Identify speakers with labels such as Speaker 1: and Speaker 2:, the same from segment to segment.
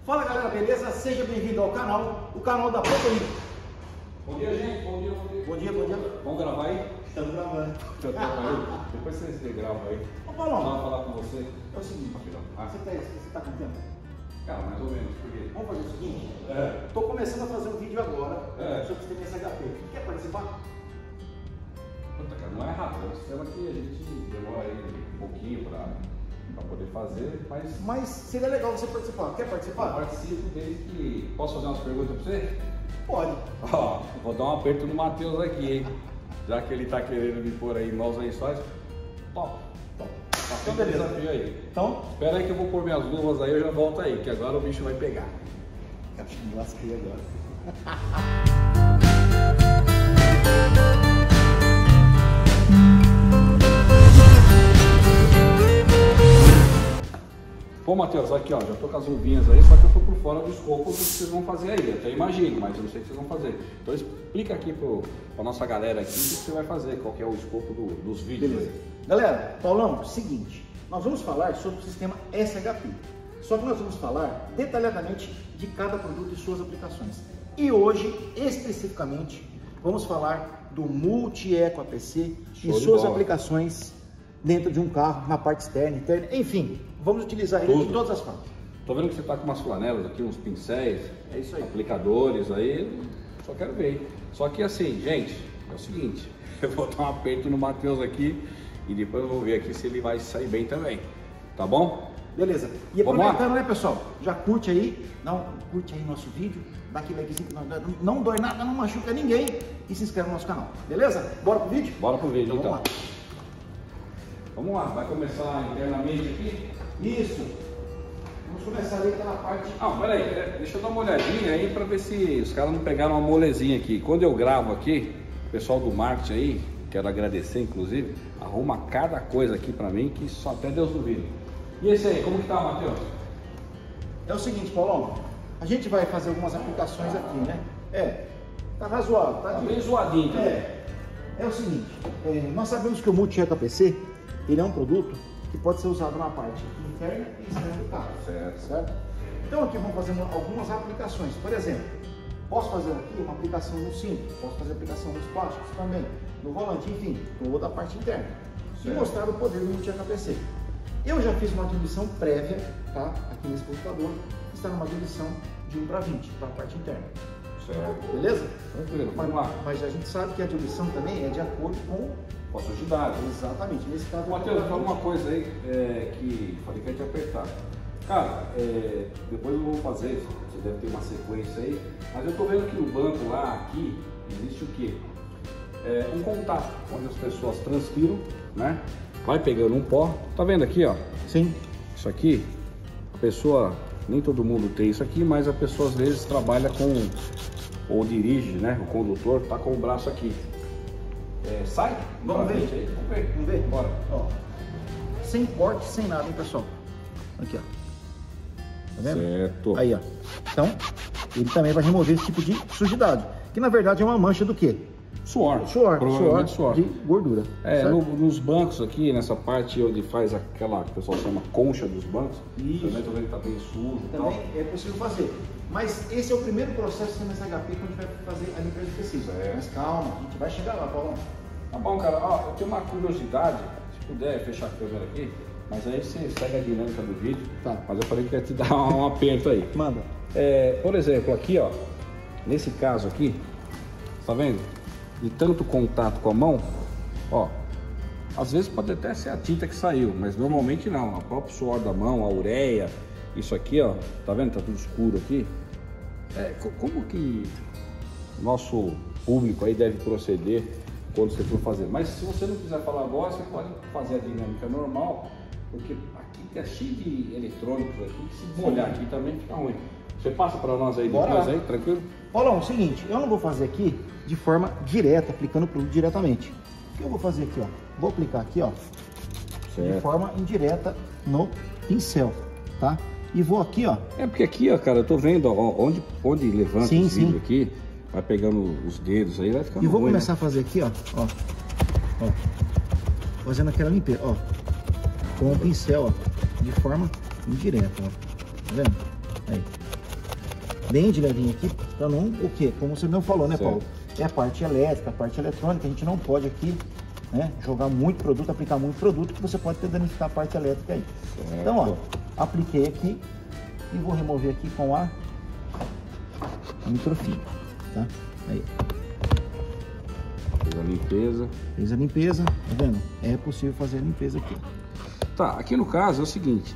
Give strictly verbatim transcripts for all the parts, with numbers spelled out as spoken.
Speaker 1: Fala galera, beleza? Seja bem-vindo ao canal, o canal da Proteína.
Speaker 2: Bom dia, gente. Bom dia, bom dia.
Speaker 1: Bom dia, bom dia.
Speaker 2: Vamos gravar aí?
Speaker 1: Estamos gravando.
Speaker 2: Eu tô aí. Depois você grava aí.
Speaker 1: Ô Paulão,
Speaker 2: Vou falar com você.
Speaker 1: é o seguinte,
Speaker 2: Ah.
Speaker 1: você tá, você tá com tempo?
Speaker 2: Cara, mais ou menos. Por quê?
Speaker 1: Vamos fazer o seguinte?
Speaker 2: É.
Speaker 1: Tô começando a fazer um vídeo agora
Speaker 2: É.
Speaker 1: sobre o sistema S H P. Quer participar?
Speaker 2: Puta, cara, não é rápido. É um sistema que a gente demora aí um pouquinho pra, pra poder fazer, mas
Speaker 1: Mas seria legal você participar. Quer
Speaker 2: eu
Speaker 1: participar?
Speaker 2: participo desde que... Posso fazer umas perguntas pra você?
Speaker 1: Pode.
Speaker 2: Ó, vou dar um aperto no Matheus aqui, hein? Já que ele tá querendo me pôr aí mãos lençóis. Top.
Speaker 1: Então,
Speaker 2: Então,
Speaker 1: beleza.
Speaker 2: desafio aí.
Speaker 1: Então,
Speaker 2: Espera aí que eu vou pôr minhas luvas aí, eu já volto aí, que agora o bicho vai pegar.
Speaker 1: acho que me lasquei agora.
Speaker 2: Bom, Matheus, aqui ó, já tô com as luvinhas aí, só que eu tô por fora do escopo do que vocês vão fazer aí. Eu até imagino, mas eu não sei o que vocês vão fazer. Então explica aqui pro, pra nossa galera aqui o que você vai fazer, qual que é o escopo do, dos vídeos.
Speaker 1: Beleza.
Speaker 2: Aí.
Speaker 1: Galera, Paulão, seguinte, nós vamos falar sobre o sistema S H P. Só que nós vamos falar detalhadamente de cada produto e suas aplicações. E hoje, especificamente, vamos falar do Multi-Eco A P C
Speaker 2: Show
Speaker 1: e
Speaker 2: de
Speaker 1: suas
Speaker 2: bola.
Speaker 1: aplicações dentro de um carro, na parte externa, interna, enfim, vamos utilizar ele
Speaker 2: Tudo.
Speaker 1: em todas as partes.
Speaker 2: Tô vendo que você tá com umas flanelas aqui, uns pincéis,
Speaker 1: É isso aí.
Speaker 2: aplicadores aí, só quero ver. Só que assim, gente, é o seguinte, eu vou dar um aperto no Matheus aqui e depois eu vou ver aqui se ele vai sair bem também, tá bom?
Speaker 1: Beleza. E
Speaker 2: Vamos lá?
Speaker 1: aproveitando, né, pessoal? Já curte aí, não, curte aí nosso vídeo, dá aquele likezinho que não, não dói nada, não machuca ninguém e se inscreve no nosso canal. Beleza? Bora pro vídeo?
Speaker 2: Bora pro vídeo
Speaker 1: Então,
Speaker 2: então.
Speaker 1: vamos lá.
Speaker 2: Vamos lá, vai começar internamente aqui?
Speaker 1: Isso. Vamos começar ali pela parte.
Speaker 2: Ah, peraí, é, deixa eu dar uma olhadinha aí pra ver se os caras não pegaram uma molezinha aqui. Quando eu gravo aqui, o pessoal do marketing aí, quero agradecer inclusive, arruma cada coisa aqui pra mim que só até Deus duvida. E esse aí, como que tá, Matheus?
Speaker 1: É o seguinte, Paulão, a gente vai fazer algumas aplicações aqui, né? É, tá razoável, tá?
Speaker 2: Tá
Speaker 1: de-
Speaker 2: bem zoadinho também.
Speaker 1: É, é o seguinte, é, nós sabemos que o Multi-Eco A P C, ele é um produto que pode ser usado na parte interna e externa do carro.
Speaker 2: Certo.
Speaker 1: Certo? Então aqui vamos fazer uma- algumas aplicações. Por exemplo, posso fazer aqui uma aplicação no cinto, posso fazer aplicação nos plásticos também, no volante, enfim, toda a parte interna. E
Speaker 2: Certo.
Speaker 1: mostrar o poder do Multi-Eco A P C. Eu já fiz uma diluição prévia, tá? Aqui nesse computador, que está numa diluição de um para vinte, para a parte interna.
Speaker 2: Certo.
Speaker 1: Beleza?
Speaker 2: Tranquilo,
Speaker 1: Mas,
Speaker 2: vamos lá.
Speaker 1: mas a gente sabe que a diluição também é de acordo com...
Speaker 2: Com a sujidade.
Speaker 1: Exatamente, nesse caso...
Speaker 2: Matheus, fala uma coisa aí é, que falei que ia te apertar. Cara, é, depois eu vou fazer, você deve ter uma sequência aí, mas eu tô vendo que no banco lá, aqui, existe o quê? É, um contato, onde as pessoas transpiram, né? Vai pegando um pó. Tá vendo aqui, ó?
Speaker 1: Sim.
Speaker 2: Isso aqui, a pessoa, nem todo mundo tem isso aqui, mas a pessoa às vezes trabalha com, ou dirige, né? O condutor tá com o braço aqui. É, sai?
Speaker 1: Vamos
Speaker 2: Pra
Speaker 1: ver.
Speaker 2: frente aí, Vamos ver.
Speaker 1: Vamos ver?
Speaker 2: Bora.
Speaker 1: Ó, sem corte, sem nada, hein, pessoal? Aqui, ó. Tá vendo?
Speaker 2: Certo.
Speaker 1: Aí, ó. Então, ele também vai remover esse tipo de sujidade. Que na verdade é uma mancha do quê?
Speaker 2: Suor.
Speaker 1: Suor, suor,
Speaker 2: Provavelmente suor.
Speaker 1: de gordura.
Speaker 2: É,
Speaker 1: certo?
Speaker 2: no- nos bancos aqui, nessa parte onde faz aquela que o pessoal chama concha dos bancos,
Speaker 1: Isso.
Speaker 2: também tô vendo que tá bem sujo e tal.
Speaker 1: Também é possível fazer. Mas esse é o primeiro processo do S H P que a gente vai fazer a limpeza específica.
Speaker 2: Certo.
Speaker 1: Mas calma, a gente vai chegar lá, Paulão.
Speaker 2: Tá bom, cara. Ó, eu tenho uma curiosidade, se puder fechar a câmera aqui, mas aí você segue a dinâmica do vídeo.
Speaker 1: Tá.
Speaker 2: Mas eu falei que ia te dar um aperto aí.
Speaker 1: Manda.
Speaker 2: É, por exemplo, aqui, ó, nesse caso aqui, tá vendo? De tanto contato com a mão, ó, às vezes pode até ser a tinta que saiu, mas normalmente não. O próprio suor da mão, a ureia, isso aqui, ó, tá vendo? Tá tudo escuro aqui. É, co- como que o nosso público aí deve proceder quando você for fazer? Mas se você não quiser falar agora, você pode fazer a dinâmica normal, porque aqui tá cheio de eletrônicos aqui, que se molhar aqui também fica ruim. Você passa para nós aí
Speaker 1: Bora
Speaker 2: depois
Speaker 1: lá.
Speaker 2: aí, tranquilo?
Speaker 1: Paulão, é o seguinte, eu não vou fazer aqui de forma direta, aplicando o produto diretamente. O que eu vou fazer aqui, ó? Vou aplicar aqui, ó, de
Speaker 2: Certo.
Speaker 1: forma indireta no pincel, tá? E vou aqui, ó,
Speaker 2: É porque aqui, ó, cara, eu tô vendo, ó, onde, onde levanta
Speaker 1: Sim,
Speaker 2: esse
Speaker 1: sim.
Speaker 2: vídeo aqui, vai pegando os dedos aí, vai ficando
Speaker 1: e vou
Speaker 2: ruim,
Speaker 1: começar
Speaker 2: né?
Speaker 1: a fazer aqui, ó, ó, ó, fazendo aquela limpeza, ó, com o pincel, ó, de forma indireta, ó, tá vendo? Aí, bem de levinho aqui, para não, o quê? Como você mesmo falou, né,
Speaker 2: certo.
Speaker 1: Paulo? É a parte elétrica, a parte eletrônica, a gente não pode aqui, né, jogar muito produto, aplicar muito produto, que você pode ter danificar a parte elétrica aí.
Speaker 2: Certo.
Speaker 1: Então, ó, apliquei aqui e vou remover aqui com a, a microfibra, tá? Aí.
Speaker 2: Fez a limpeza.
Speaker 1: Fez a limpeza, tá vendo? É possível fazer a limpeza aqui.
Speaker 2: Tá, aqui no caso é o seguinte,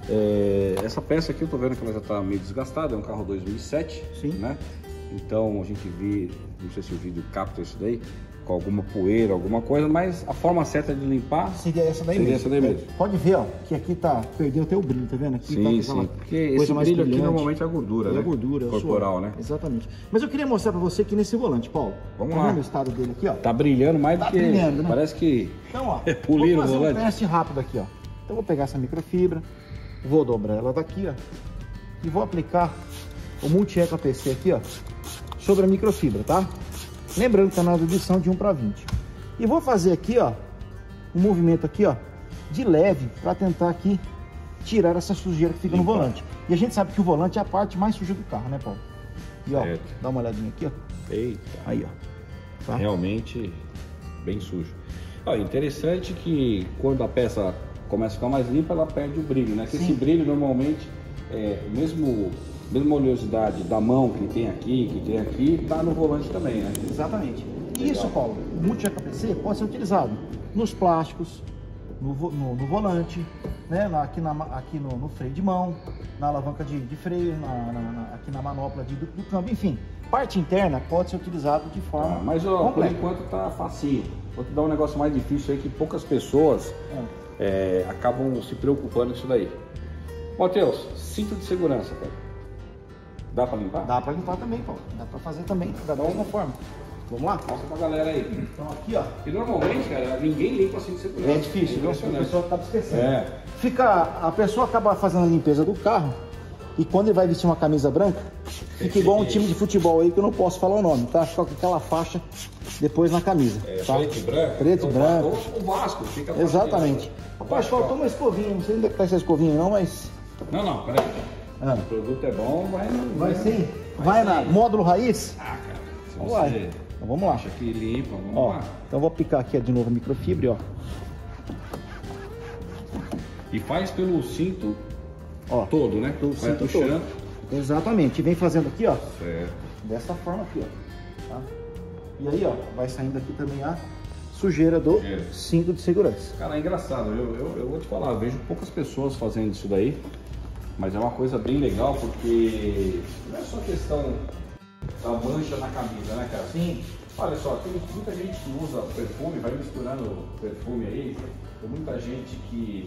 Speaker 2: é, essa peça aqui eu tô vendo que ela já tá meio desgastada, é um carro dois mil e sete,
Speaker 1: Sim.
Speaker 2: né? Então a gente vê, não sei se o vídeo capta isso daí, com alguma poeira, alguma coisa, mas a forma certa de limpar
Speaker 1: seria essa daí
Speaker 2: seria
Speaker 1: mesmo.
Speaker 2: essa daí mesmo.
Speaker 1: Pode ver, ó, que aqui tá, perdeu até o brilho, tá vendo? Aqui
Speaker 2: Sim,
Speaker 1: tá
Speaker 2: sim, porque esse brilho aqui normalmente é a gordura,
Speaker 1: é
Speaker 2: né?
Speaker 1: a gordura,
Speaker 2: corporal,
Speaker 1: suor.
Speaker 2: né?
Speaker 1: Exatamente. Mas eu queria mostrar pra você aqui nesse volante, Paulo.
Speaker 2: Vamos
Speaker 1: tá
Speaker 2: lá.
Speaker 1: vendo o estado dele aqui, ó?
Speaker 2: Tá brilhando mais
Speaker 1: Tá
Speaker 2: do que...
Speaker 1: brilhando, né?
Speaker 2: Parece que
Speaker 1: Então, ó,
Speaker 2: é polir
Speaker 1: vou
Speaker 2: o
Speaker 1: fazer
Speaker 2: volante.
Speaker 1: um teste rápido aqui, ó. Então, vou pegar essa microfibra, vou dobrar ela daqui, ó, e vou aplicar o Multi-Eco A P C aqui, ó, sobre a microfibra, tá? Lembrando que tá na adição de um para vinte. E vou fazer aqui, ó, um movimento aqui, ó, de leve, para tentar aqui tirar essa sujeira que fica no volante. E a gente sabe que o volante é a parte mais suja do carro, né, Paulo? E ó,
Speaker 2: certo.
Speaker 1: dá uma olhadinha aqui, ó.
Speaker 2: Eita.
Speaker 1: Aí, ó. Tá?
Speaker 2: Realmente bem sujo. Ó, interessante que quando a peça começa a ficar mais limpa, ela perde o brilho, né? Que esse brilho normalmente, é, mesmo, mesmo a oleosidade da mão que tem aqui, que tem aqui, tá no volante também, né?
Speaker 1: Exatamente.
Speaker 2: Legal.
Speaker 1: Isso, Paulo, o Multi-Eco A P C pode ser utilizado nos plásticos, no, vo- no, no volante, né? na, aqui, na, aqui no, no freio de mão, na alavanca de, de freio, na, na, na, aqui na manopla de, do, do câmbio, enfim. Parte interna pode ser utilizado de forma
Speaker 2: Ah, mas ó, por
Speaker 1: completa.
Speaker 2: enquanto tá facinho. Vou te dar um negócio mais difícil aí que poucas pessoas
Speaker 1: É.
Speaker 2: é, acabam se preocupando com isso daí. Matheus, cinto de segurança, cara. Dá pra limpar?
Speaker 1: Dá para limpar também, Paulo. Dá para fazer também, da mesma forma. Vamos lá?
Speaker 2: Mostra pra galera aí.
Speaker 1: Então aqui, ó.
Speaker 2: E normalmente, cara, ninguém limpa cinto de segurança.
Speaker 1: É difícil, viu? A
Speaker 2: impressionante.
Speaker 1: pessoa acaba esquecendo.
Speaker 2: É.
Speaker 1: Fica, a pessoa acaba fazendo a limpeza do carro e quando ele vai vestir uma camisa branca, fica igual um time de futebol aí que eu não posso falar o nome, tá? Fica com aquela faixa depois na camisa.
Speaker 2: É,
Speaker 1: tá?
Speaker 2: preto e branco.
Speaker 1: Preto e
Speaker 2: Ou-
Speaker 1: branco.
Speaker 2: ou O Vasco fica com
Speaker 1: Exatamente.
Speaker 2: a-
Speaker 1: Rapaz, faltou uma escovinha, não sei onde é que tá essa escovinha não, mas...
Speaker 2: Não, não, peraí.
Speaker 1: Ah,
Speaker 2: O produto é bom, vai no.
Speaker 1: vai sim?
Speaker 2: Vai
Speaker 1: Vai, na
Speaker 2: sim.
Speaker 1: módulo raiz?
Speaker 2: Ah, cara. Se você
Speaker 1: Vai. Então vamos lá.
Speaker 2: acha que limpa, vamos
Speaker 1: Ó,
Speaker 2: lá.
Speaker 1: então eu vou aplicar aqui de novo a microfibra, ó.
Speaker 2: E faz pelo cinto
Speaker 1: Ó,
Speaker 2: todo, né?
Speaker 1: do
Speaker 2: Vai
Speaker 1: cinto
Speaker 2: puxando.
Speaker 1: todo. Exatamente. E vem fazendo aqui, ó.
Speaker 2: Certo.
Speaker 1: Dessa forma aqui, ó. Tá? E aí, ó, vai saindo aqui também a sujeira do
Speaker 2: Sujeira.
Speaker 1: cinto de segurança.
Speaker 2: Cara, é engraçado, eu, eu, eu vou te falar, eu vejo poucas pessoas fazendo isso daí, mas é uma coisa bem legal porque não é só questão da mancha na camisa, né, cara?
Speaker 1: Sim.
Speaker 2: Olha só, tem muita gente que usa perfume, vai misturando perfume aí, tem muita gente que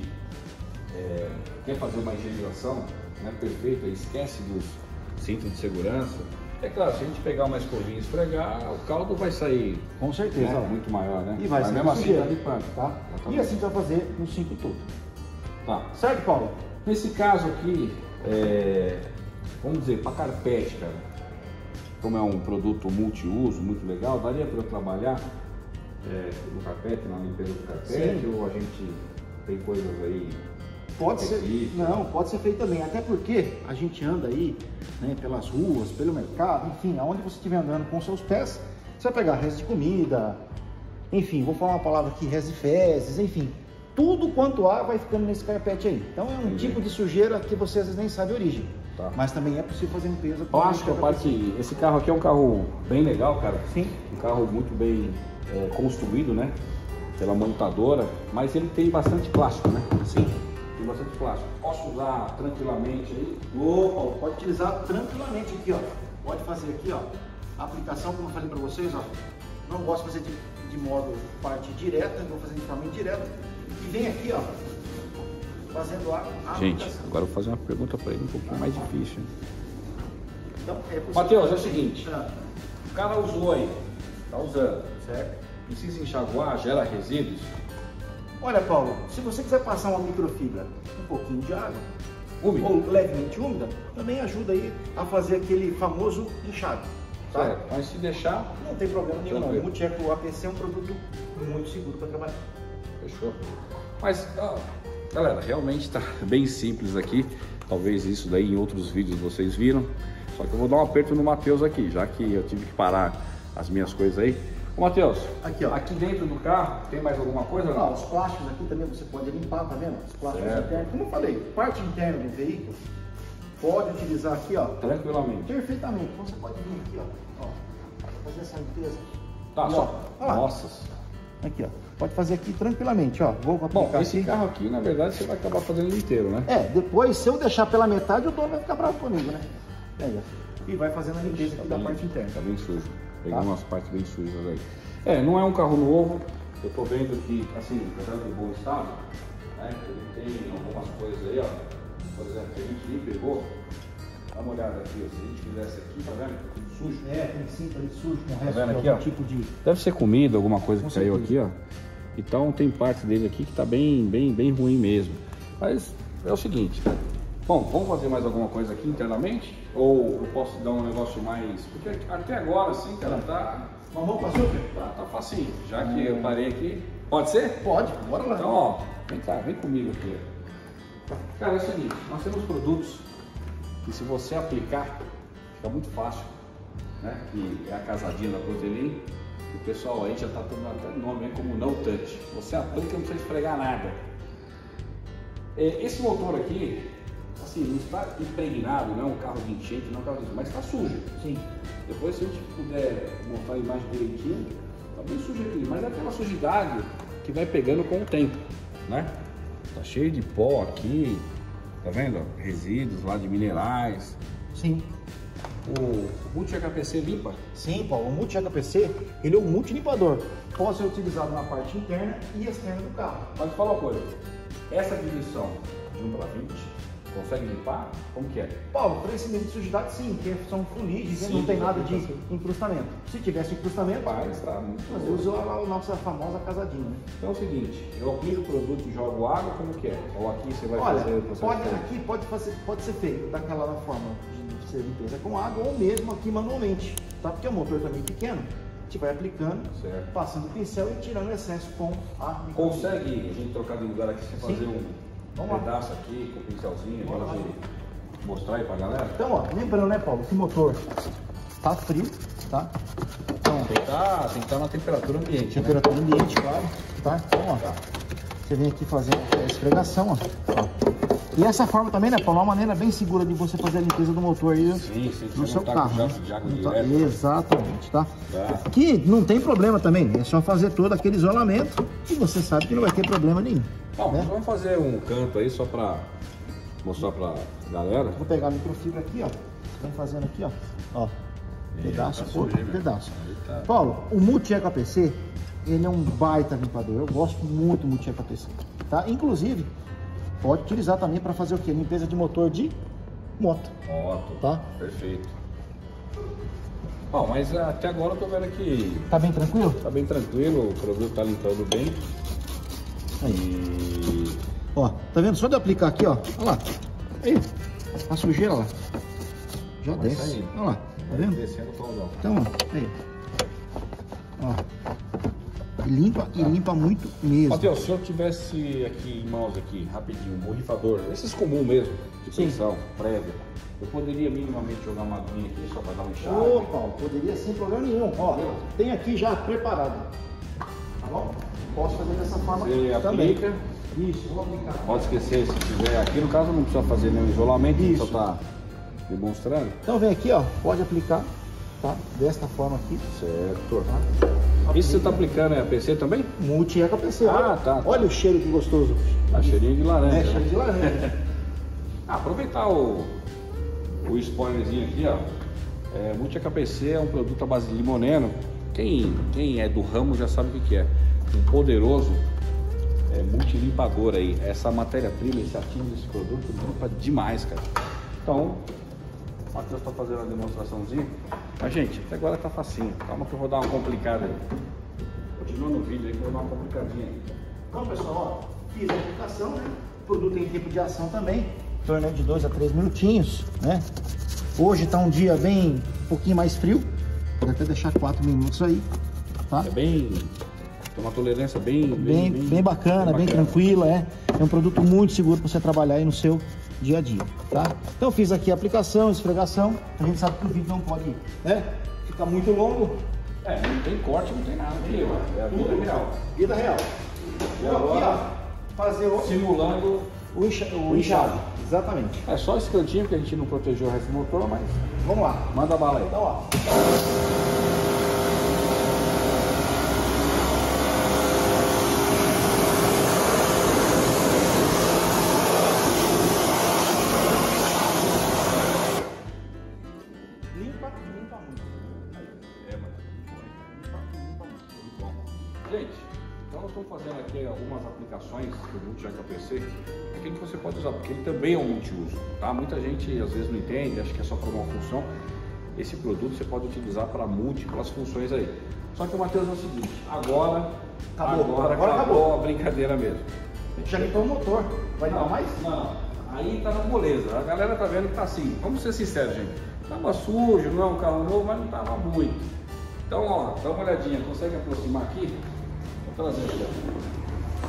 Speaker 2: é, quer fazer uma higienização, né, perfeita, e esquece dos cintos de segurança. É claro, se a gente pegar uma escovinha e esfregar, o caldo vai sair,
Speaker 1: Com certeza,
Speaker 2: né,
Speaker 1: ó.
Speaker 2: muito maior, né?
Speaker 1: E vai
Speaker 2: Mas
Speaker 1: ser
Speaker 2: mesmo assim
Speaker 1: sujeira,
Speaker 2: tá limpando,
Speaker 1: tá?
Speaker 2: Exatamente.
Speaker 1: E assim você vai fazer no cinto todo.
Speaker 2: Tá.
Speaker 1: Certo, Paulo?
Speaker 2: Nesse caso aqui, é, vamos dizer, para carpete, cara, como é um produto multiuso, muito legal, daria para eu trabalhar é, no carpete, na limpeza do carpete,
Speaker 1: Sim.
Speaker 2: ou a gente tem coisas aí?
Speaker 1: Pode ser.
Speaker 2: específicas?
Speaker 1: Não, pode ser feito também. Até porque a gente anda aí, né, pelas ruas, pelo mercado, enfim, aonde você estiver andando com seus pés, você vai pegar resto de comida, enfim, vou falar uma palavra aqui, resto de fezes, enfim. Tudo quanto há vai ficando nesse carpete aí. Então é um
Speaker 2: Entendi.
Speaker 1: tipo de sujeira que você às vezes nem sabe a origem.
Speaker 2: Tá.
Speaker 1: Mas também é possível fazer limpeza.
Speaker 2: Eu acho que a parte, esse carro aqui é um carro bem legal, cara.
Speaker 1: Sim.
Speaker 2: Um carro muito bem é, construído, né? Pela montadora, mas ele tem bastante plástico, né?
Speaker 1: Sim.
Speaker 2: Tem bastante plástico. Posso usar tranquilamente aí?
Speaker 1: Opa, pode utilizar tranquilamente aqui, ó. Pode fazer aqui, ó. A aplicação, como eu falei para vocês, ó. Não gosto de fazer de, de modo parte direta, vou fazer de forma indireta. E vem aqui, ó. Fazendo a, a
Speaker 2: Gente,
Speaker 1: aplicação.
Speaker 2: agora eu vou fazer uma pergunta para ele um pouquinho mais difícil. Hein?
Speaker 1: Então, é possível.
Speaker 2: Matheus, é o seguinte.
Speaker 1: Ah,
Speaker 2: O cara usou aí, tá usando.
Speaker 1: certo.
Speaker 2: Precisa enxaguar, gera resíduos.
Speaker 1: Olha, Paulo, se você quiser passar uma microfibra, um pouquinho de água,
Speaker 2: Úmido.
Speaker 1: ou levemente úmida, também ajuda aí a fazer aquele famoso enxágue. Tá?
Speaker 2: Certo. Mas se deixar,
Speaker 1: Não tem problema nenhum, não.
Speaker 2: Tranquilo.
Speaker 1: O Multi-Eco A P C é um produto muito seguro para trabalhar.
Speaker 2: fechou. Mas, ó, galera, realmente tá bem simples aqui. talvez isso daí em outros vídeos vocês viram. Só que eu vou dar um aperto no Matheus aqui, já que eu tive que parar as minhas coisas aí. Ô Matheus,
Speaker 1: aqui, ó.
Speaker 2: Aqui dentro do carro tem mais alguma coisa ou não?
Speaker 1: Não, os plásticos aqui também você pode limpar, tá vendo? Os plásticos
Speaker 2: Certo.
Speaker 1: internos, como eu falei, parte interna do veículo, pode utilizar aqui, ó.
Speaker 2: Tranquilamente.
Speaker 1: Perfeitamente. Então você pode vir aqui, ó. ó fazer essa limpeza.
Speaker 2: Tá,
Speaker 1: e,
Speaker 2: só.
Speaker 1: Ó, ó
Speaker 2: Nossa.
Speaker 1: Aqui, ó. Pode fazer aqui tranquilamente, ó. Vou aplicar.
Speaker 2: Bom, esse
Speaker 1: aqui.
Speaker 2: carro aqui, na verdade, você vai acabar fazendo ele inteiro, né?
Speaker 1: É, depois, se eu deixar pela metade, o dono vai ficar bravo comigo, né? Aí, ó. E vai fazendo a limpeza aqui
Speaker 2: Tá
Speaker 1: da
Speaker 2: bem,
Speaker 1: parte interna.
Speaker 2: Tá bem sujo. Peguei
Speaker 1: Tá.
Speaker 2: umas partes bem sujas aí. É, não é um carro novo. Eu tô vendo que, assim, apesar de bom estado, né? Ele tem algumas coisas aí, ó. Por exemplo, que a gente nem pegou. Dá uma olhada aqui, ó. Se a gente fizesse aqui, tá vendo? Tudo sujo.
Speaker 1: É, tem cinta ali sujo com o resto
Speaker 2: vendo
Speaker 1: de
Speaker 2: aqui,
Speaker 1: algum
Speaker 2: ó?
Speaker 1: tipo de...
Speaker 2: Deve ser comida, alguma coisa
Speaker 1: Com
Speaker 2: que caiu
Speaker 1: certeza.
Speaker 2: aqui, ó. Então tem parte dele aqui que tá bem, bem, bem ruim mesmo. Mas é o seguinte. Bom, vamos fazer mais alguma coisa aqui internamente? Ou eu posso dar um negócio mais... Porque até agora, assim, cara, tá...
Speaker 1: Uma mão passou, Pedro?
Speaker 2: Tá, tá facinho. Já que eu parei aqui... Pode ser?
Speaker 1: Pode, bora lá.
Speaker 2: Então, ó, vem cá, vem comigo aqui. Cara, é o seguinte, nós temos produtos que se você aplicar, fica muito fácil, né? Que é a casadinha da Protelim. O pessoal aí já tá dando até nome aí como No Touch. Você aplica e não precisa esfregar nada. Esse motor aqui, assim, não está impregnado, não é um carro de enchente, não é um carro de... mas está sujo.
Speaker 1: Sim.
Speaker 2: Depois, se a gente puder mostrar a imagem direitinho, tá bem sujo aqui, mas é aquela sujidade que vai pegando com o tempo, né? Tá cheio de pó aqui, tá vendo? Resíduos lá de minerais.
Speaker 1: Sim.
Speaker 2: O multi-H P C limpa?
Speaker 1: Sim, Paulo. O multi-H P C, ele é um multilimpador. Pode ser utilizado na parte interna e externa do carro.
Speaker 2: Mas fala uma coisa, essa divisão de um para vinte, consegue limpar? Como que é?
Speaker 1: Paulo, para esse nível de sujidade, sim, porque são funis,
Speaker 2: Sim,
Speaker 1: não tem nada de
Speaker 2: sim.
Speaker 1: incrustamento. Se tivesse incrustamento,
Speaker 2: Vai, está muito
Speaker 1: nós
Speaker 2: bom.
Speaker 1: usamos a nossa famosa casadinha, né?
Speaker 2: Então é o seguinte, eu aplico o produto e jogo água, como que é? Ou aqui você vai
Speaker 1: Olha,
Speaker 2: fazer o processo
Speaker 1: pode,
Speaker 2: todo?
Speaker 1: aqui pode, fazer, pode ser feito daquela forma de ser limpeza com água ou mesmo aqui manualmente, tá? Porque o motor também é pequeno, a gente vai aplicando,
Speaker 2: Certo.
Speaker 1: passando o pincel e tirando o excesso com a microbiologia.
Speaker 2: Consegue a gente trocar de lugar aqui, você
Speaker 1: Sim.
Speaker 2: fazer um
Speaker 1: Vamos lá.
Speaker 2: pedaço aqui com o pincelzinho,
Speaker 1: Bora
Speaker 2: pra
Speaker 1: lá.
Speaker 2: gente mostrar aí pra galera?
Speaker 1: Então, ó, lembrando, né, Paulo, que o motor tá frio, tá? Então,
Speaker 2: Tem que estar tem que tá na temperatura ambiente, né?
Speaker 1: temperatura ambiente, claro, tá? Então, ó, você vem aqui fazer a esfregação, ó. ó. E essa forma também, né, Paulo, é uma maneira bem segura de você fazer a limpeza do motor aí
Speaker 2: Sim, sim,
Speaker 1: no
Speaker 2: você
Speaker 1: seu
Speaker 2: não tá
Speaker 1: carro.
Speaker 2: com
Speaker 1: né?
Speaker 2: jato de água
Speaker 1: Não tá-
Speaker 2: direto.
Speaker 1: Exatamente, tá?
Speaker 2: Tá.
Speaker 1: Que não tem problema também, né? É só fazer todo aquele isolamento e você sabe que não vai ter problema nenhum.
Speaker 2: Bom,
Speaker 1: né?
Speaker 2: vamos fazer um canto aí só pra mostrar pra galera.
Speaker 1: Vou pegar a microfibra aqui, ó. Vem fazendo aqui, ó. Ó. Pedaço
Speaker 2: tá
Speaker 1: por
Speaker 2: sujo, hein, meu?
Speaker 1: pedaço.
Speaker 2: Aí tá.
Speaker 1: Paulo, o multi-H P C, ele é um baita limpador. Eu gosto muito do multi-H P C, tá? Inclusive, pode utilizar também para fazer o quê? Limpeza de motor de moto,
Speaker 2: Ótimo,
Speaker 1: tá?
Speaker 2: perfeito. Bom, mas até agora eu tô vendo que
Speaker 1: Tá bem tranquilo?
Speaker 2: tá bem tranquilo, o produto tá limpando bem.
Speaker 1: Aí.
Speaker 2: E
Speaker 1: Ó, tá vendo? Só de eu aplicar aqui, ó. Olha lá. Aí, a sujeira lá. Já
Speaker 2: Vai
Speaker 1: desce.
Speaker 2: saindo.
Speaker 1: Olha lá, tá vendo?
Speaker 2: descendo o tondão.
Speaker 1: Então, ó, aí. Ó. E limpa, e limpa muito mesmo.
Speaker 2: Matheus, se eu tivesse aqui em mãos aqui, rapidinho, um borrifador, esses comuns mesmo, de
Speaker 1: Sim.
Speaker 2: tensão, prévia, eu poderia minimamente jogar uma aguinha aqui só para dar um enxágue?
Speaker 1: Ô, Paulo, poderia sem problema nenhum. Ó, tem aqui já preparado. Tá bom? Posso fazer dessa forma
Speaker 2: Você
Speaker 1: também.
Speaker 2: aplica,
Speaker 1: Isso, vou aplicar.
Speaker 2: pode esquecer se tiver aqui, no caso não precisa fazer nenhum isolamento,
Speaker 1: Isso.
Speaker 2: só tá demonstrando.
Speaker 1: Então vem aqui, ó, pode aplicar, tá? Desta forma aqui,
Speaker 2: Certo.
Speaker 1: tá?
Speaker 2: Isso você tá aplicando é a P C também?
Speaker 1: Multi-H P C.
Speaker 2: Ah,
Speaker 1: olha,
Speaker 2: tá, tá.
Speaker 1: Olha o cheiro que gostoso.
Speaker 2: Tá cheirinho de laranja.
Speaker 1: É,
Speaker 2: né?
Speaker 1: cheiro de laranja.
Speaker 2: Ah, aproveitar o, o spoilerzinho aqui, ó. É, Multi-H P C é um produto à base de limoneno. Quem, quem é do ramo já sabe o que, que é. Um poderoso é, multilimpador aí. Essa matéria-prima, esse ativo desse produto limpa demais, cara. Então, o Matheus tá fazendo a demonstraçãozinha. Mas, gente, até agora tá facinho. Calma que eu vou dar uma complicada aí. Continua no vídeo aí que eu vou dar uma complicadinha aí.
Speaker 1: Então, pessoal, ó, fiz a aplicação, né? O produto tem tempo de ação também, em torno de dois a três minutinhos, né? Hoje tá um dia bem, um pouquinho mais frio, pode até deixar quatro minutos aí, tá?
Speaker 2: É bem... Tem uma tolerância bem...
Speaker 1: Bem, bem, bem bacana, bem, tranquila, é. É um produto muito seguro para você trabalhar aí no seu dia a dia, tá? Então fiz aqui a aplicação, esfregação. A gente sabe que o vídeo não pode, né, ficar muito longo.
Speaker 2: É, não tem corte, não tem nada aqui, ó. É a vida real.
Speaker 1: Vida real.
Speaker 2: E agora,
Speaker 1: aqui, ó, fazer o
Speaker 2: simulando
Speaker 1: o, enxa, o enxágue. Exatamente.
Speaker 2: É só esse cantinho que a gente não protegeu o resto do motor, mas
Speaker 1: vamos lá.
Speaker 2: Manda bala aí.
Speaker 1: Então, ó. Limpa, limpa muito.
Speaker 2: É, mano. Limpa, limpa muito. Bom. Gente, então nós estamos fazendo aqui algumas aplicações do Multi-Jack A P C, aquilo que você pode usar, porque ele também é um multiuso, tá? Muita gente às vezes não entende, acha que é só para uma função. Esse produto você pode utilizar para múltiplas funções aí. Só que o Matheus é o seguinte, agora
Speaker 1: acabou,
Speaker 2: agora,
Speaker 1: agora
Speaker 2: acabou,
Speaker 1: acabou
Speaker 2: a brincadeira mesmo.
Speaker 1: Já limpou o motor, vai
Speaker 2: não,
Speaker 1: dar mais?
Speaker 2: Não, aí tá na moleza, a galera tá vendo que tá assim, vamos ser sinceros, gente, tava sujo, não é um carro novo, mas não tava muito. Então, ó, dá uma olhadinha, consegue aproximar aqui? Vou trazer aqui, ó.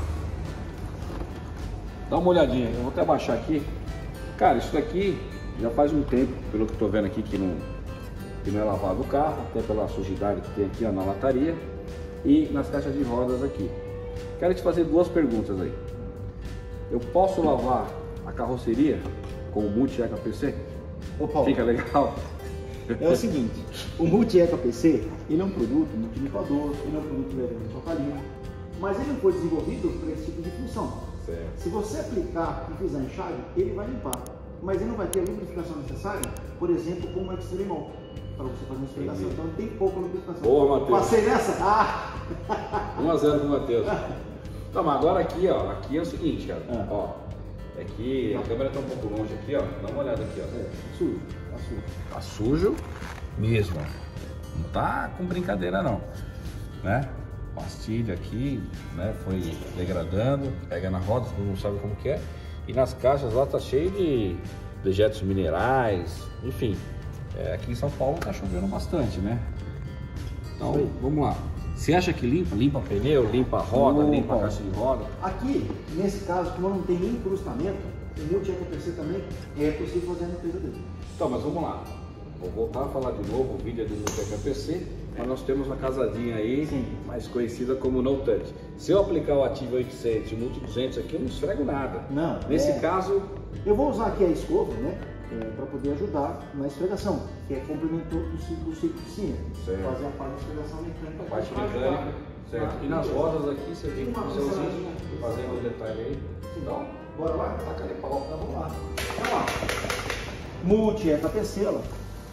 Speaker 2: Dá uma olhadinha, eu vou até baixar aqui. Cara, isso daqui já faz um tempo, pelo que eu tô vendo aqui, que não, que não é lavado o carro, até pela sujidade que tem aqui, ó, na lataria e nas caixas de rodas aqui. Quero te fazer duas perguntas aí. Eu posso lavar a carroceria com o Multi-Jack A P C?
Speaker 1: Ô, Paulo,
Speaker 2: fica legal?
Speaker 1: É o seguinte, o Multi-Jack A P C, ele é um produto multilimpador, ele é um produto levemente alcalino, mas ele não foi desenvolvido para esse tipo de função.
Speaker 2: Certo.
Speaker 1: Se você aplicar e fizer enxágue, ele vai limpar, mas ele não vai ter a lubrificação necessária, por exemplo, como o extra limão, para você fazer uma esfregação. Então tem pouca lubrificação.
Speaker 2: Boa, Matheus.
Speaker 1: Passei nessa? Ah!
Speaker 2: um a zero pro Matheus. Tá, mas agora aqui, ó, aqui é o seguinte, cara,
Speaker 1: ah.
Speaker 2: ó, é que a câmera tá um pouco longe aqui, ó, dá uma olhada aqui, ó.
Speaker 1: É, sujo, tá sujo.
Speaker 2: Tá sujo mesmo, não tá com brincadeira não, né? Pastilha aqui, né, foi degradando, pega na roda, todo mundo sabe como que é. E nas caixas lá tá cheio de dejetos minerais, enfim. É, aqui em São Paulo tá chovendo bastante, né? Então, vamos lá. Você acha que limpa? Limpa pneu, limpa a roda,
Speaker 1: Opa.
Speaker 2: limpa a caixa de roda?
Speaker 1: Aqui, nesse caso, como não tem nem encrustamento, o Multi-Jack A P C também é possível fazer a limpeza dele.
Speaker 2: Então, mas vamos lá. Vou voltar a falar de novo, o vídeo é do Multi-Jack A P C, mas nós temos uma casadinha aí, sim, mais conhecida como No Touch. Se eu aplicar o Active oitocentos e o Multi duzentos aqui, eu não esfrego nada.
Speaker 1: Não.
Speaker 2: Nesse
Speaker 1: é...
Speaker 2: caso...
Speaker 1: Eu vou usar aqui a escova, né, é, para poder ajudar na esfregação, que é complementar do ciclo, do ciclo de cima. Fazer a parte da esfregação mecânica.
Speaker 2: A parte mecânica, certo. E nas rodas aqui, você vem com o seuzinho, fazendo o detalhe aí. Então,
Speaker 1: bora lá?
Speaker 2: Taca de pau.
Speaker 1: Então vamos lá. Vamos lá. Multi-Jack A P C, ó.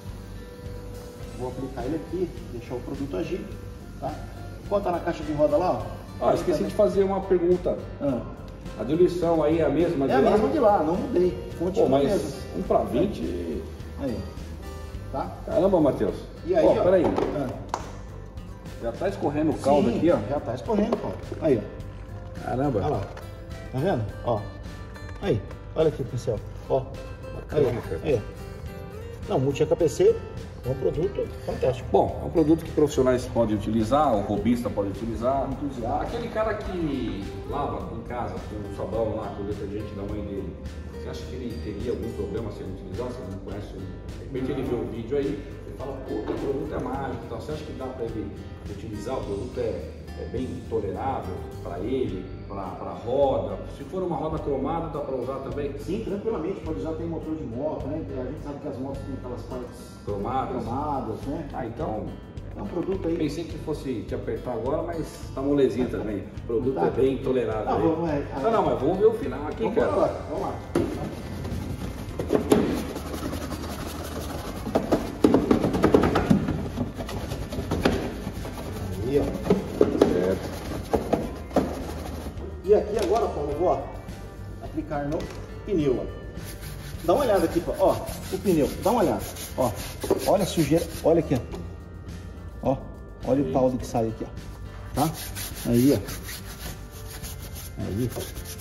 Speaker 1: Vou aplicar ele aqui, deixar o produto agir, tá? Bota na caixa de roda lá, ó.
Speaker 2: Ah, esqueci de fazer uma pergunta.
Speaker 1: Ah.
Speaker 2: A diluição aí é a mesma de
Speaker 1: lá? É a
Speaker 2: lá?
Speaker 1: mesma de lá, não mudei. Continua
Speaker 2: Pô, mas
Speaker 1: mesmo.
Speaker 2: um para vinte...
Speaker 1: Aí. Tá?
Speaker 2: Caramba, Matheus.
Speaker 1: E aí,
Speaker 2: ó,
Speaker 1: ó.
Speaker 2: peraí.
Speaker 1: Ah.
Speaker 2: Já tá escorrendo o caldo
Speaker 1: Sim,
Speaker 2: aqui, ó.
Speaker 1: Já tá escorrendo, ó. Aí, ó.
Speaker 2: Caramba.
Speaker 1: Olha lá. Tá vendo? Ó. Aí. Olha aqui, pincel. Ó. Aí, ó. Aí, ó. Não, Multi-Jack A P C é um produto fantástico.
Speaker 2: Bom, é um produto que profissionais podem utilizar, o robista pode utilizar. Entusiasta. Aquele cara que lava em casa com o sabão lá, com o detergente da mãe dele, você acha que ele teria algum problema se ele utilizasse? Ele não conhece? De repente ele vê o vídeo aí, ele fala, pô, o produto é mágico e tal. Você acha que dá para ele utilizar? O produto é, é bem tolerável para ele, para a roda? Se for uma roda cromada, dá para usar também?
Speaker 1: Sim, tranquilamente. Pode usar, tem motor de moto, né? A gente sabe que as motos têm aquelas partes
Speaker 2: cromadas,
Speaker 1: cromadas, né?
Speaker 2: Ah, então...
Speaker 1: É um produto aí.
Speaker 2: Pensei que fosse te apertar agora, mas tá molezinha também. O produto tá. É bem tolerável.
Speaker 1: Não,
Speaker 2: aí.
Speaker 1: vamos, é,
Speaker 2: não, não, mas vamos ver o final aqui,
Speaker 1: vamos
Speaker 2: cara.
Speaker 1: Lá. Vamos lá. Aí, ó.
Speaker 2: Certo.
Speaker 1: E aqui agora, Paulo, eu vou ó, aplicar no pneu, ó. Dá uma olhada aqui, ó, o pneu, dá uma olhada, ó, olha a sujeira, olha aqui, ó, ó, olha o caldo que sai aqui, ó, tá? Aí, ó, aí.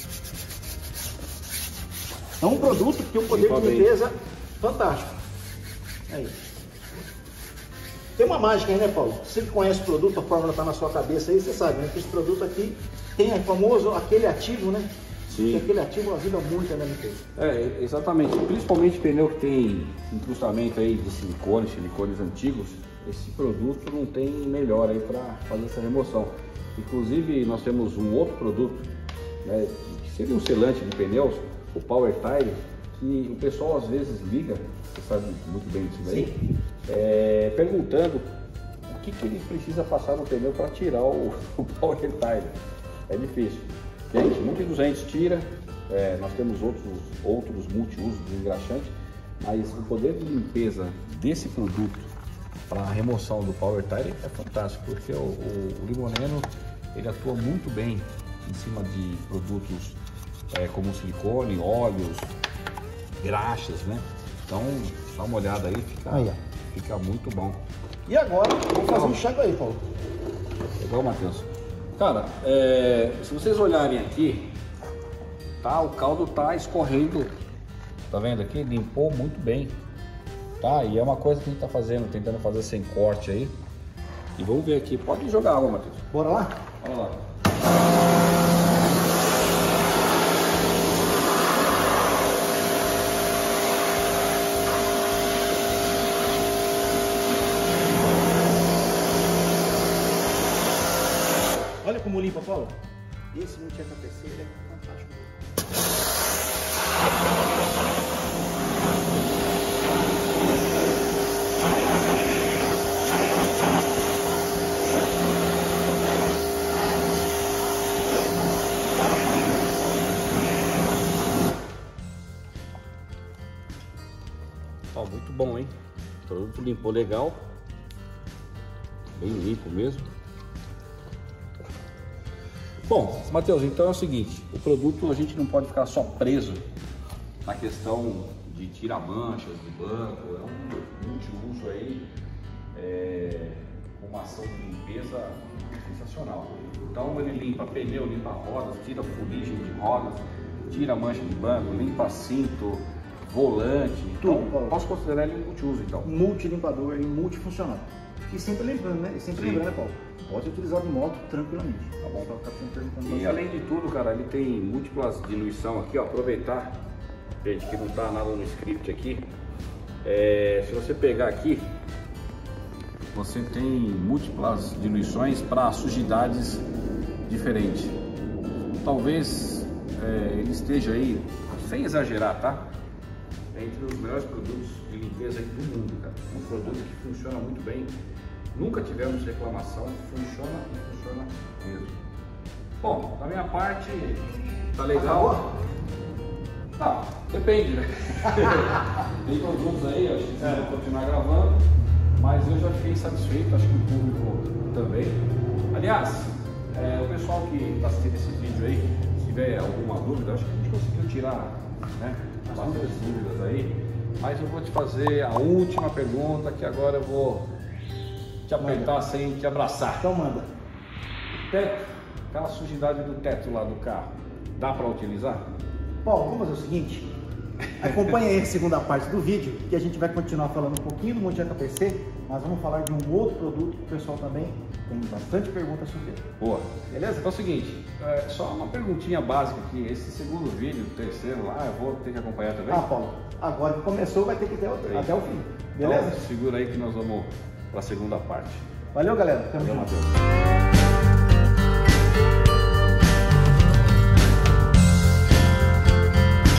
Speaker 1: É um produto que tem um poder de limpeza fantástico. Aí. Tem uma mágica aí, né, Paulo? Você que conhece o produto, a fórmula tá na sua cabeça aí, você sabe, né, que esse produto aqui tem o famoso, aquele ativo, né? Sim. Porque aquele ativo ajuda muito a L M P.
Speaker 2: É, exatamente. Principalmente pneu que tem incrustamento aí de silicone, silicones antigos, esse produto não tem melhor aí para fazer essa remoção. Inclusive nós temos um outro produto, né, que seria um selante de pneus, o Power Tire, que o pessoal às vezes liga, você sabe muito bem disso daí, é, perguntando o que, que ele precisa passar no pneu para tirar o, o Power Tire. É difícil. Gente, multi-duzentos tira, é, nós temos outros, outros multi-usos de engraxante, mas o poder de limpeza desse produto para a remoção do Power Tire é fantástico, porque o, o, o Limoneno ele atua muito bem em cima de produtos é, como silicone, óleos, graxas, né? Então, dá uma olhada aí, fica, aí, fica muito bom.
Speaker 1: E agora, vamos fazer um cheque aí, Paulo.
Speaker 2: Legal, Matheus. Cara, é, se vocês olharem aqui, tá, o caldo tá escorrendo, tá vendo aqui? Limpou muito bem, tá? E é uma coisa que a gente tá fazendo, tentando fazer sem corte aí. E vamos ver aqui, pode jogar água, Matheus.
Speaker 1: Bora lá?
Speaker 2: Bora lá.
Speaker 1: Olha como limpa, Paulo. Esse multi K P C é fantástico.
Speaker 2: Ó, muito bom, hein? O produto limpou legal. Bem limpo mesmo. Bom, Matheus, então é o seguinte, o produto a gente não pode ficar só preso na questão de tirar manchas do banco, é um multiuso aí, é, com uma ação de limpeza sensacional. Então ele limpa pneu, limpa rodas, tira fuligem de rodas, tira mancha de banco, limpa cinto, volante. Então, tudo, posso considerar ele um multiuso então.
Speaker 1: Multilimpador e multifuncional. E sempre lembrando, né? E sempre
Speaker 2: Sim.
Speaker 1: lembrando, Paulo, pode utilizar de moto tranquilamente.
Speaker 2: Tá bom?
Speaker 1: Tá perguntando
Speaker 2: E além de tudo, cara, ele tem múltiplas diluição aqui, ó. Aproveitar, gente, que não tá nada no script aqui. É, se você pegar aqui, você tem múltiplas diluições para sujidades diferentes. Talvez é, ele esteja aí, sem exagerar, tá? Entre os melhores produtos de limpeza aí do mundo, cara. Um produto que funciona muito bem. Nunca tivemos reclamação, funciona e funciona mesmo. Bom, da minha parte, tá legal. Tá, depende, né? Tem produtos aí, acho que vocês vão continuar gravando, mas eu já fiquei satisfeito, acho que o público também. Aliás, é, o pessoal que está assistindo esse vídeo aí, se tiver alguma dúvida, acho que a gente conseguiu tirar, né, bastante dúvidas aí, mas eu vou te fazer a última pergunta, que agora eu vou te apertar manda. Sem te abraçar.
Speaker 1: Então manda.
Speaker 2: Teto, aquela sujidade do teto lá do carro, dá para utilizar?
Speaker 1: Paulo, vamos fazer o seguinte, acompanha aí a segunda parte do vídeo, que a gente vai continuar falando um pouquinho do multi K P C, mas vamos falar de um outro produto que o pessoal também tem bastante perguntas sobre ele.
Speaker 2: Boa. Beleza? Então é o seguinte, é, só uma perguntinha básica aqui, esse segundo vídeo, o terceiro lá, eu vou ter que acompanhar também?
Speaker 1: Ah, Paulo, agora que começou vai ter que ir até o, até o fim, beleza?
Speaker 2: Então, segura aí que nós vamos para a segunda parte.
Speaker 1: Valeu, galera. Tamo
Speaker 2: Valeu,
Speaker 1: junto.
Speaker 2: Matheus.